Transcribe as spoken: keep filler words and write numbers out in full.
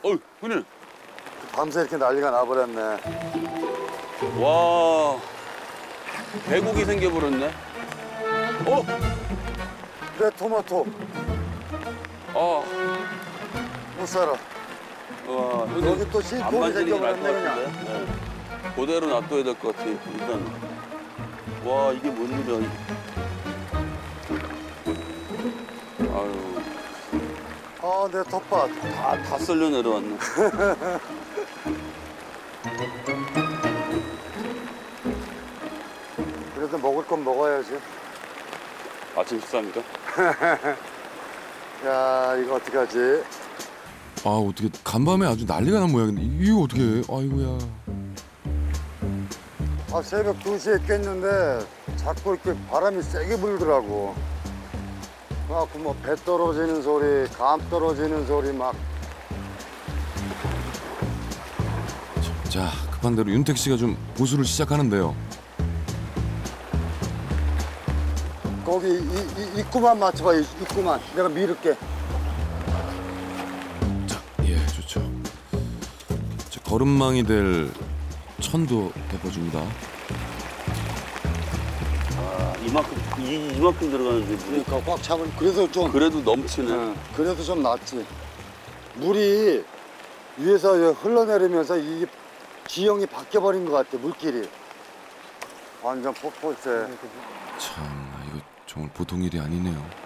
어이, 형님. 밤새 이렇게 난리가 나버렸네. 와, 계곡이 생겨버렸네. 어? 내 토마토 아, 못 살아. 와, 여기 또 안 싱크홀이 만지는 게 나을 것 생겨버렸네 같은데. 그냥. 네. 그대로 놔둬야 될 것 같아. 일단. 와, 이게 뭔 일이야. 이게. 아유, 아, 내 텃밭. 다, 다 쓸려 내려왔네. 그래도 먹을 건 먹어야지. 아침 식사입니까? 야, 이거 어떡하지? 아 어떻게 간밤에 아주 난리가 난 모양인데 이거 어떻게 해? 아이고야. 아, 새벽 두 시에 깼는데 자꾸 이렇게 바람이 세게 불더라고. 그래갖고 뭐 배 떨어지는 소리, 감 떨어지는 소리 막. 자 급한 대로 윤택 씨가 좀 고수를 시작하는데요. 거기 이, 이, 입구만 맞춰봐, 이, 입구만. 내가 밀을게. 자, 예 좋죠. 자, 걸음망이 될 천도 덮어줍니다. 아, 이만큼, 이, 이만큼 들어가는데 물이. 그러니까 꽉 차고, 그래도 좀. 그래도 넘치네. 응, 그래도 좀 낫지. 물이 위에서 흘러내리면서 이 지형이 바뀌어버린 것 같아, 물길이. 완전 폭포세. 참 이거 정말 보통 일이 아니네요.